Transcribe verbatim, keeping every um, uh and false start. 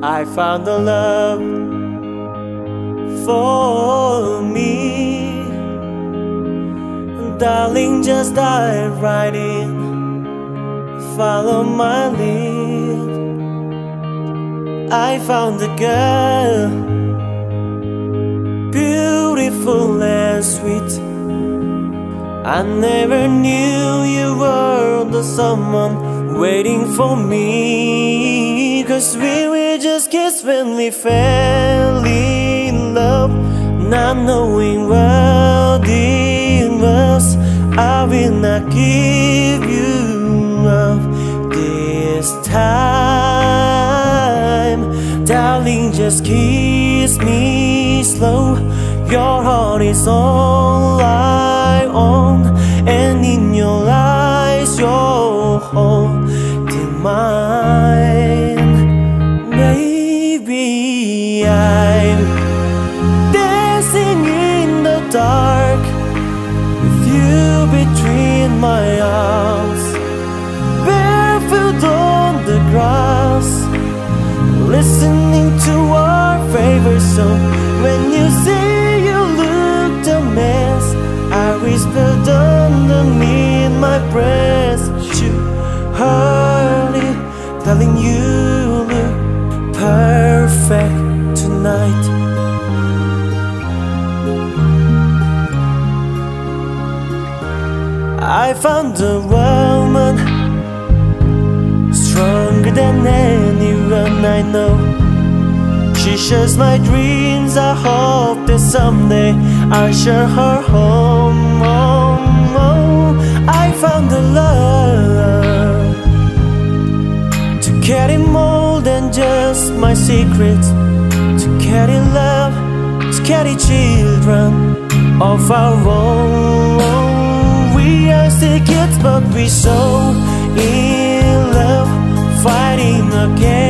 I found the love for me. Darling, just dive right in, follow my lead. I found a girl, beautiful and sweet. I never knew you were the someone waiting for me. Cause we were just kids when we fell in love, not knowing what it was. I will not give you up this time. Darling, just kiss me slow. Your heart is all I own, and in your eyes you're holding mine. Maybe I'm dancing in the dark with you between my arms, barefoot on the grass, listening to our favorite song. When you say you looked a mess, I whispered underneath my breath, but you heard it, telling you look perfect tonight. I found a woman stronger than anyone I know. She shares my dreams. I hope that someday I'll share her home. Oh, oh. I found the love to carry more than just my secrets, to carry love, to carry children of our own. We are still kids, but we're so in love, fighting again.